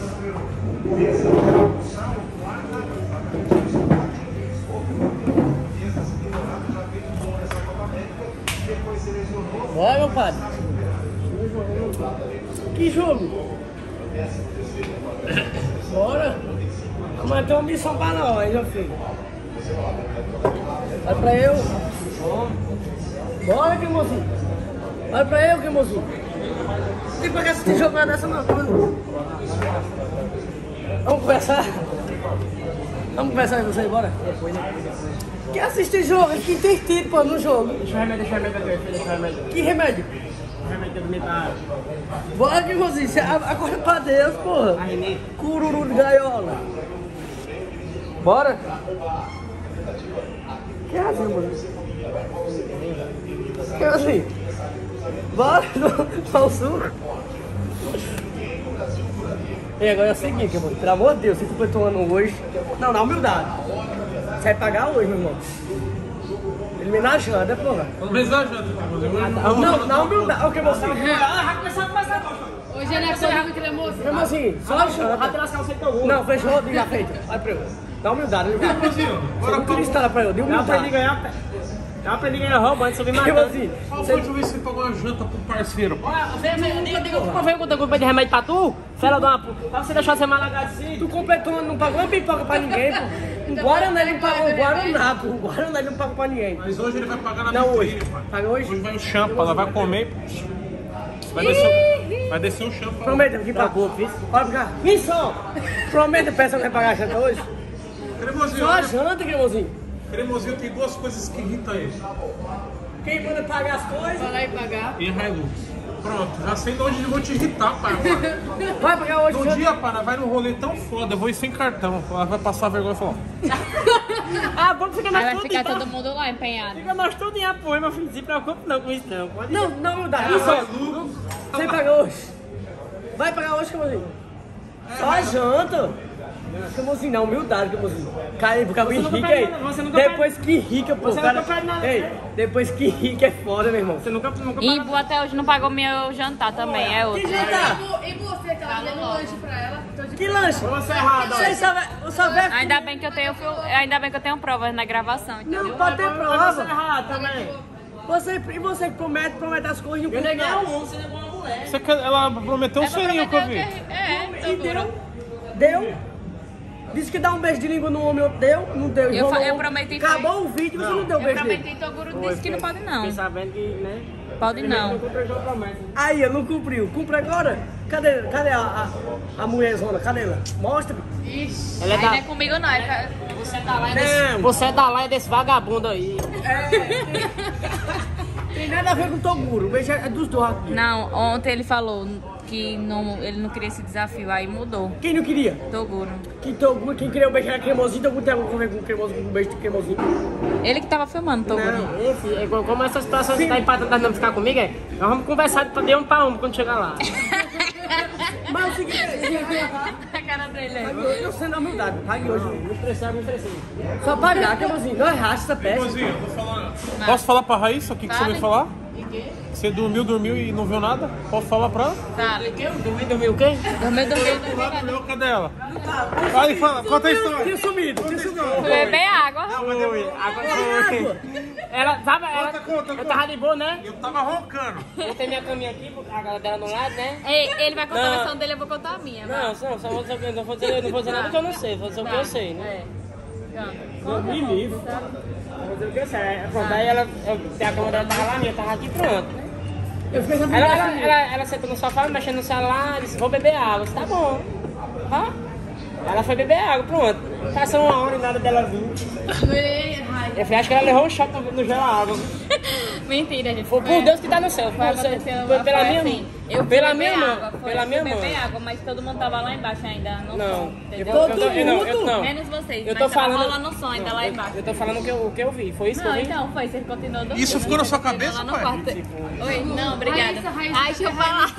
Bora, meu padre. Que jogo? Bora. Amanhã tem uma missão pra nós, meu filho. Olha pra eu. Bora, cremosinho. Olha pra eu, cremosinho. Não tem pra que assistir jogada dessa não. Vamos conversar? Vamos conversar com você, bora? Depois. Quer assistir jogo? Aqui tem tiro, pô, no jogo. Deixa o remédio aqui, deixa o remédio. Que remédio? O remédio que eu dormi pra... Bora, cremosinho. Você acorda pra Deus, porra. A Renê. Cururu de gaiola. Bora? Que assim, mano? Que assim? Bora, dá o suco. E agora é o seguinte, mano. Pelo amor de Deus, você completou um ano hoje. Não, na humildade. Você vai pagar hoje, meu irmão. Eliminar a janta, porra. Pelo menos a janta, Não, na humildade. O que você? Hoje ele é corrido cremoso. Mesmo assim, só a janta. Não, fechou, diga feito. Vai pra eu. Na humildade, Bora, não instala pra eu, de humildade. Eu aprendi a ganhar roubo antes de subir Tipo matando. assim, Qual foi a última vez que você pagou uma janta pro parceiro? Não veio com o culpa de remédio pra tu? Fela de uma puta. Pra você deixar você malagado assim. tu completou, não pagou uma pipoca pra ninguém, pô. Um Guaraná ele não pagou, um Guaraná, pô. Um Guaraná ele não pagou pra ninguém. Mas hoje ele vai pagar na Não, vitrine, hoje. pai. Paga hoje? Hoje vai o champa, ela vai comer. Vai descer o champa. Prometa que paga. Pode ficar. Missão! Prometa a peça que vai pagar a janta hoje? Cremosinho, Só a olha, janta, cremosinho. Cremosinho tem duas coisas que irritam ele. Quem manda pagar as coisas? Falar e pagar. E Hilux. Pronto, já sei de onde eu vou te irritar, pai. Agora. Vai pagar hoje, No janta? dia, pai, vai num rolê tão foda, eu vou ir sem cartão. Ela vai passar vergonha e falar: Ah, bom que fica Aí nós vai tudo ficar em todo mundo lá empenhado. Fica nós tudo em apoio, meu filho. Não se preocupe não com isso não. Pode Não, na humildade. Missão. Você paga hoje. Vai pagar hoje, cremosinho? Só a janta. Cremosinho, na humildade, cremosinho. Cara, ele fica bem nunca rico pede aí. nada, você nunca Depois que rica, pô. Você cara. nunca pede nada, Ei, né? depois que rica é foda, meu irmão. Você nunca E Ibu até hoje não pagou meu jantar também, é outro. Que jantar? E você, que ela deu um lanche pra ela? Que lanche? Você é errado, Você sabe Ainda bem que eu tenho provas na gravação, entendeu? Não pode ter Você é prova. errado também. E você que promete as coisas e não Eu cumpre neguei nada. você negou uma mulher. ela prometeu um selinho que eu vi. E deu. Disse que dá um beijo de língua no homem, outro deu, não deu. Eu enrolou. prometi. Acabou o vídeo, você não deu Eu beijo dele. prometi, Toguro disse que não pode não. Fiquei sabendo que, né? Pode não. cumpriu a promessa. Aí, eu não cumpriu. Cumpre agora? Cadê a mulherzona? Cadê ela? Mostra. Ixi, Ela é aí da- não é comigo não. Você é da lá desse, Não. você é da lá desse vagabundo aí. Tem nada a ver com o Toguro. O beijo é dos dois aqui. Não, ontem ele falou que ele não queria esse desafio, aí mudou. Quem não queria? Toguro. Quem queria o beijo era cremosinho, Toguro tem alguma coisa com cremosinho, com beijo de cremosinho. Ele que tava filmando, Toguro. Não. Enfim, como essa situação está empatando nós não ficar comigo, nós vamos conversar de um pra um quando chegar lá. Mas é o seguinte, A cara dele aí. eu sendo na humildade, pague hoje. Me estressei. Só pagar, cremosinho. Não é racha essa peça. Cremosinho, eu vou falar. Posso falar pra Raíssa o que você Fale. veio falar? Você dormiu e não viu nada? Posso falar pra ela? Fala. Dormiu o quê? Dormiu. Cadê ela? Aí fala, conta a história. Tinha sumido. Fui beber água. Agora ela, sabe, Conta. eu tava de boa, né? Eu tava roncando. Eu tenho minha caminha aqui, a galera dela no lado, né? Ele vai contar a Não. versão dele, eu vou contar a minha. vai. Não, só vou dizer, eu não vou dizer nada que eu não sei, vou dizer o que eu sei, né? Me livre. Vou dizer o que eu sei. Pronto, aí a cama dela tava lá, a minha tava aqui, pronto. Eu fiquei sabendo Ela sentou no sofá, mexendo no celular, disse, vou beber água. Eu disse, tá bom. Ó. Ela foi beber água, pronto. Passou uma hora e nada dela vir. Eu falei, acho que ela levou um choque no gelo a água. Mentira, gente. Foi por Deus que tá no céu. Foi Foi aconteceu, pela foi minha assim, mão. Eu fui Pela beber minha mão. água, foi, Pela minha fui mão. beber água, mas todo mundo tava lá embaixo ainda, no Não. som, entendeu? Não. Menos vocês, Eu mas tô tava falando. rolando o som ainda lá embaixo. Eu tô falando o que eu vi. Foi isso que Não, eu vi? então, foi, você continuou dormindo. Isso ficou na sua Continuou cabeça, lá no pai? quarto. Oi, não, obrigada. Raíssa, Ai, deixa eu falar.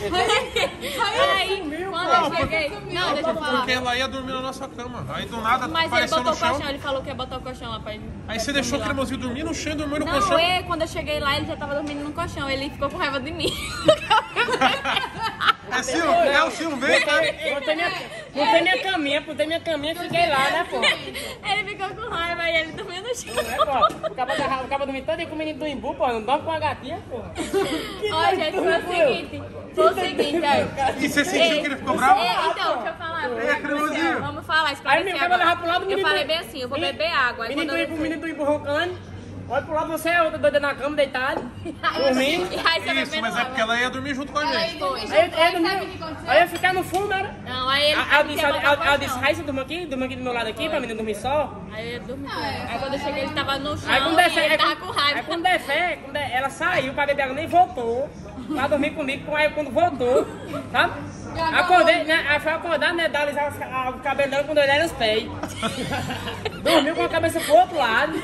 Aí, quando eu cheguei... Não, deixa eu falar. Porque ela ia dormir na nossa cama. Aí do nada Mas ele apareceu botou no o chão. colchão, ele falou que ia botar o colchão lá pra ele. Aí você deixou o lá. cremosinho dormir no chão e dormiu no Não, colchão. quando eu cheguei lá, ele já tava dormindo no colchão. Ele ficou com raiva de mim. É Silvio, é o Silvio, vem, cara. Botei minha caminha e fiquei lá, né, pô? Ele ficou com raiva e ele dormiu no chão. É, pô. O cabo dormiu todo dia com o menino do Imbu, pô. Não dorme com a gatinha, pô. Ó, gente, foi o seguinte, aí. E você sentiu que ele ficou bravo? Então, deixa eu falar. cremosinho. Vamos falar, Aí esclarecer meu cabo levava agora. pro lado do menino. Eu falei bem assim, eu vou beber água. Aí quando eu Menino do Imbu roncando. Olha pro lado, você é outra doida na cama, deitado. Dormindo. E aí você Isso, bebendo mas é água. porque ela ia dormir junto com a gente. Foi. Aí eu ficar no fundo, era. Não, aí ele Ela disse, Raíssa, durma aqui do meu lado aqui, pra menina dormir só. Aí eu dormi com ela. Aí quando eu cheguei, ele tava no chão Aí quando e ele tava com raiva. Aí quando der fé, ela saiu pra beber água, nem voltou. Pra dormir comigo, aí quando voltou, sabe? Acordei, né? Aí foi acordar, né? Dar o cabelo dela quando eu olhei nos pés. Dormiu com a cabeça pro outro lado.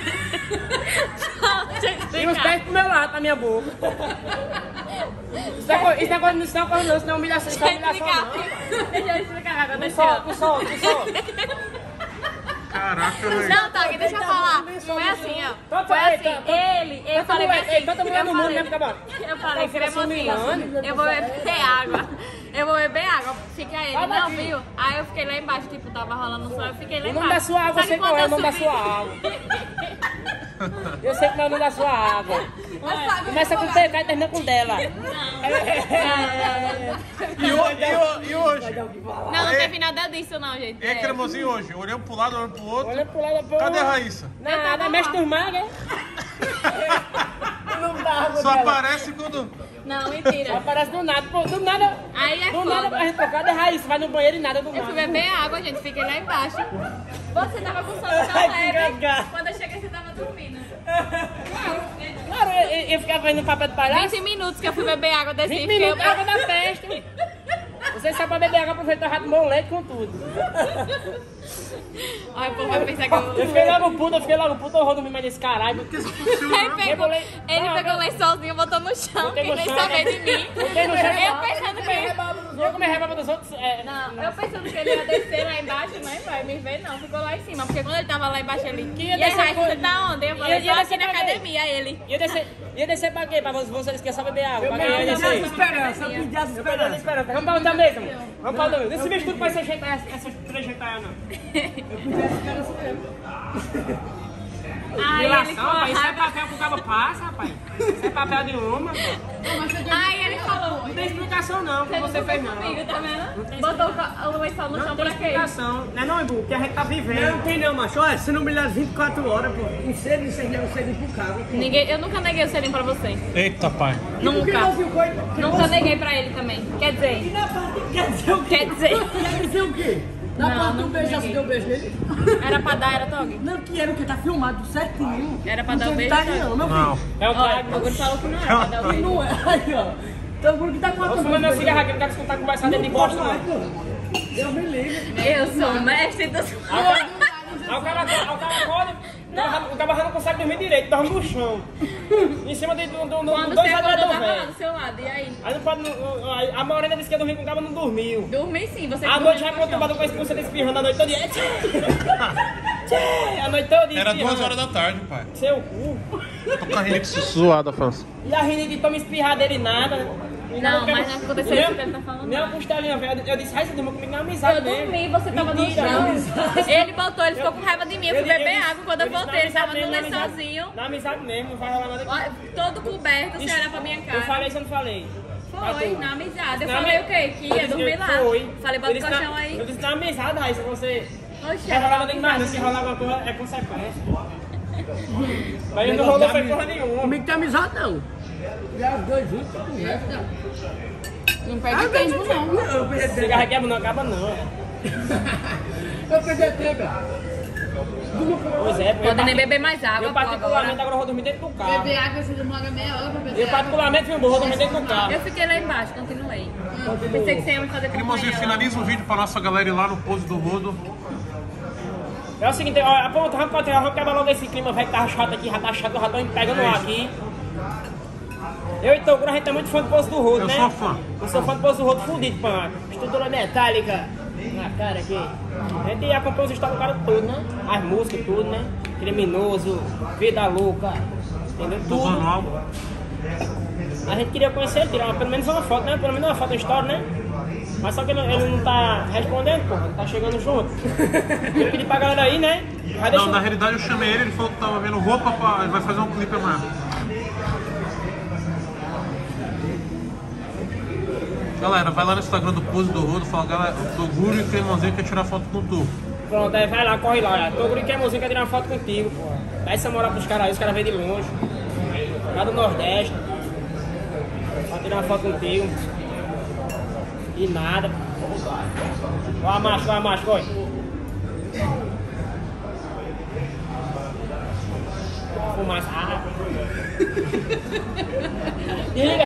E os pés pro meu lado, pra minha boca. Isso não é coisa não, isso não é humilhação, isso é humilhação não. Deixa eu explicar agora, Com sol. Caraca, velho. Não, Tog, deixa eu falar. Foi assim, ó. Foi assim, eu falei bem assim. Todo mundo no mundo, né, acabou? Eu falei, cremosinho, eu vou beber água. Eu vou beber água. Fica ele, não viu? Aí eu fiquei lá embaixo, tipo, tava rolando no sol, eu fiquei lá O embaixo. nome da sua água, Só eu sei que qual é o quando nome da eu sua água. Eu sei qual é o nome da sua água. Começa com T, e termina com dela. E hoje? Não teve nada disso não, gente. E aí, cremosinho hoje? Olhando pro lado, olhando pro outro. Olha pro lado, pro Cadê a Raíssa? Nada, mexe dos magos, Não dá água Só dela. aparece quando... Não, mentira. Só aparece do nada. Pô, do nada. Aí é Do nada foda. a gente trocar de raiz, vai no banheiro e nada do Eu fui nada. beber água, gente, fiquei lá embaixo. Você tava com sono tão Ai, que leve. gaga. Quando eu cheguei, você tava dormindo. Claro, eu ficava indo no papel de palhaço. 20 minutos que eu fui beber água desse 20 minutos, água da festa. Você sabe pra beber água, aproveitar já tomou leite com tudo. Ai, o povo vai pensar que Eu fiquei logo puto, eu vou dormir mais desse caralho. Ele pegou o lençolzinho, botou no chão, Botei quem no nem chão. sabia de mim. Botei no chão. Eu pensando que Eu comer rebaba dos outros. Não, eu pensando que ele ia descer lá embaixo, mas vai me ver não, ficou lá em cima. Porque quando ele tava lá embaixo ali, ia e aí, descer você tá onde? Eu falei, ia só descer aqui na pra quê? academia, ele. Ia descer pra quê? Pra vocês que só beber água. Pra quem ia Eu descer? pedi esperança, eu pedi as esperanças. Vamos pra outra mesa, mano. Vamos pra outra mesa. Esse bicho tudo vai se ajeitar, essas três ajeitar, não. Aí ele Relação, com rapaz. Isso é raiva. papel que o cabo passa, rapaz. Isso é papel de uma. Aí ele falou, Não tem explicação não, que você fez não. comigo, tá vendo? Botou o lençol no chão Não tem pra quê? explicação. Não é não, Ibu, que a gente tá vivendo. Não tem não, macho. Olha, você não me leva 24 horas, pô. Em cedo, em cedo, em cedo pro carro. Eu nunca neguei o selinho pra você. Eita, pai. Nunca. Nunca neguei pra ele também. Quer dizer, Quer dizer o quê? quer dizer. Quer dizer o quê? Na Não, parte do não beijo, já se neguei. deu beijo nele? Era pra dar, era Tog? Não, que era o que? Tá filmado certinho. Era pra dar o beijo, Tá tá? aí não, meu Não. filho. É o Olha, Thiago. o Guri falou que não era pra dar o beijo. Não é. Aí, ó. Então, o que tá com a Vou fumar meu cigarro aqui, não quero escutar conversar dentro de bosta, não. Deus me livre. Eu sou mestre dos... Aí o cara acorda, o cara já não consegue dormir direito, dorme no chão. Em cima de Quando dois você acordou, eu adultos tava lá velhos. do seu lado, e aí? Aí não pode. A Morena disse que ia dormir com o cara, não dormiu. Dormi sim, você A noite já acostumado com a expulsa desse espirrando a noite toda. A noite toda. Era espirrando. 2 horas da tarde, pai. Seu cu. Tô com a rinite suada, França. E a rinite toma espirradeira e nada. Não, mas não aconteceu isso que ele tá falando, Nem não. uma costelinha, velho. Eu disse, você dormiu comigo na amizade Eu mesmo. dormi, você tava no Mentira, chão. amizade. Ele botou, ele ficou com raiva de mim. Eu fui beber água. Quando eu disse, voltei, ele na tava no amizade mesmo, lençolzinho, Na amizade mesmo, não vai rolar nada aqui. ó, todo coberto, você olhar pra minha Eu cara. falei, você não falei. Foi, na amizade. Eu Na falei ami- o quê? Que ia dormir lá. Foi. Falei, bota o Eu disse colchão na- aí. Eu disse na amizade, Raíssa, você... Oxe, Vai rolar nada demais, se rolar alguma coisa é consequência. Mas não rolou foi porra nenhuma. Comigo tem amizade, não. Já os dois juntos, com resto. não perde tempo, não. Eu perdi tempo. Cigarro quebra não acaba não. Eu perdi tempo. Pois é, Pode nem beber mais água, eu pô, particularmente agora. agora vou dormir dentro do carro. Beber água, você demora meia hora pra beber Eu particularmente, filho, vou dormir dentro do carro. Eu fiquei lá embaixo, continuei. Pensei que você ia me fazer Cremosinho, companhia lá. finaliza o vídeo pra nossa galera ir lá no Pouso do Rodo. É o seguinte, ó, pronto, vamos quebrar logo esse clima, velho, que tá chato aqui, já tá chato, eu já tô pegando ar aqui. Eu e Toguro, a gente é muito fã do Pouso do Rodo, Eu né? sou fã. Eu sou fã do Pouso do Rodo fudido, pã. Estrutura metálica na cara aqui. A gente acompanha os estados do cara todo, né? As músicas, tudo, né? Criminoso, Vida Louca, entendeu? Do Tudo. Manual. A gente queria conhecer ele, tirar pelo menos uma foto, né? Pelo menos uma foto da história, né? Mas só que ele não tá respondendo, porra, tá chegando junto. Eu pedi pra galera aí, né? Não, na realidade eu chamei ele falou que tava vendo roupa pra... Ele vai fazer um clipe amanhã. Galera, vai lá no Instagram do Pose do Rodo, fala, galera, do Guru e Cremosinho quer tirar foto com tu. Pronto, aí vai lá, corre lá, olha. Tô Guru e Cremosinho quer tirar uma foto contigo, porra. Dá essa moral pros caras aí, os caras vêm de longe. Lá do Nordeste. Pra tirar uma foto contigo. E nada. Vai macho, vai. Fumaça. Desliga.